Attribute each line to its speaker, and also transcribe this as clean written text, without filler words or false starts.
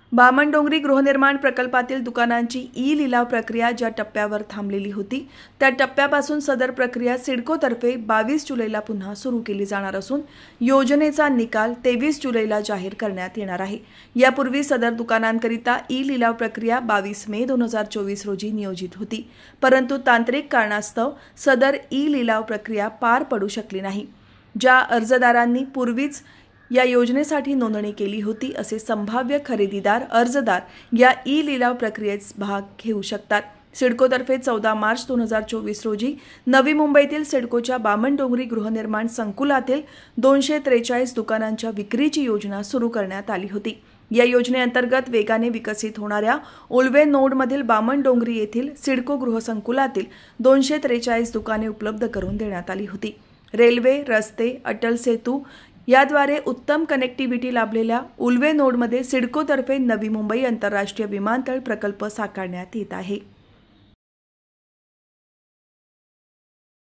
Speaker 1: बामणडोंगरी गृहनिर्माण प्रकल्पातील दुकानांची ई-लिलाव प्रक्रिया ज्या टप्प्यावर थांबलेली होती त्या टप्प्यापासून सदर प्रक्रिया सिडकोतर्फे 22 जुलैला पुन्हा सुरू केली जाणार असून योजनेचा निकाल 23 जुलैला जाहीर करण्यात येणार आहे। यापूर्वी सदर दुकानांकरिता ई-लिलाव प्रक्रिया 22 मे 2024 रोजी नियोजित होती, परंतु तांत्रिक कारणास्तव सदर ई-लिलाव प्रक्रिया पार पडू शकली नाही। ज्या अर्जदारांनी पूर्वीच या योजनेसाठी नोंदणी केली होती असे संभाव्य खरेदीदार अर्जदार या ई-लिलाव प्रक्रियेत भाग घेऊ शकतात। सिडकोतर्फे 14 मार्च 2024 रोजी नवी मुंबईतील सिडकोच्या बामणडोंगरी गृहनिर्माण संकुलातील 243 दुकानांच्या विक्रीची योजना सुरू करण्यात आली होती। या योजनेअंतर्गत वेगाने विकसित होणाऱ्या उल्वे नोडमधील बामणडोंगरी येथील सिडको गृहसंकुलातील 243 दुकाने उपलब्ध करून देण्यात आली होती। रेल्वे, रस्ते, अटल सेतू याद्वारे उत्तम कनेक्टिव्हिटी लाभलेल्या उल्वे नोडमध्ये सिडकोतर्फे नवी मुंबई आंतरराष्ट्रीय विमानतळ प्रकल्प साकारण्यात येत आहे।